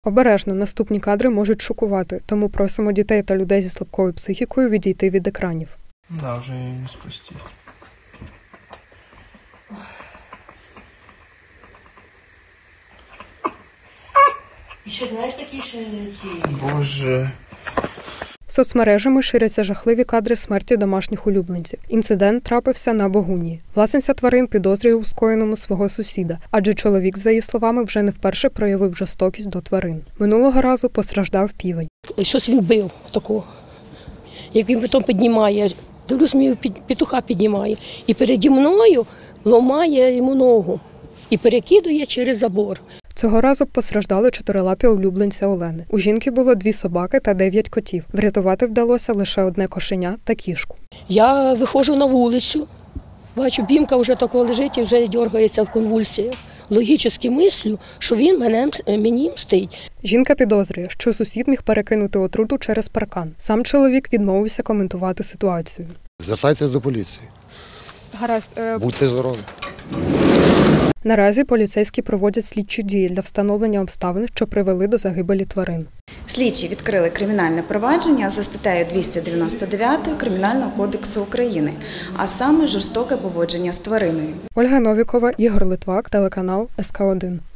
Обережно, наступні кадри можуть шокувати, тому просимо дітей та людей зі слабкою психікою відійти від екранів. Да, вже її не спустити. І ще, знаєш, такі ще ці... Боже. Соцмережами ширяться жахливі кадри смерті домашніх улюбленців. Інцидент трапився на Богунії. Власниця тварин підозрює у скоєному свого сусіда, адже чоловік, за її словами, вже не вперше проявив жорстокість до тварин. Минулого разу постраждав півень. Щось він бив такого. Як він потім піднімає, дивлюсь, мені петуха піднімає. І переді мною ламає йому ногу. І перекидує через забор. Цього разу постраждали чотирилапі улюбленця Олени. У жінки було 2 собаки та 9 котів. Врятувати вдалося лише одне кошеня та кішку. Я виходжу на вулицю, бачу, Бімка вже тако лежить і вже дергається в конвульсіях. Логічно мислю, що він мені мстить. Жінка підозрює, що сусід міг перекинути отруту через паркан. Сам чоловік відмовився коментувати ситуацію. Звертайтесь до поліції. Гаразд. Будьте здорові. Наразі поліцейські проводять слідчі дії для встановлення обставин, що привели до загибелі тварин. Слідчі відкрили кримінальне провадження за статтею 299 Кримінального кодексу України, а саме жорстоке поводження з твариною. Ольга Новікова, Ігор Литвак, телеканал СК1.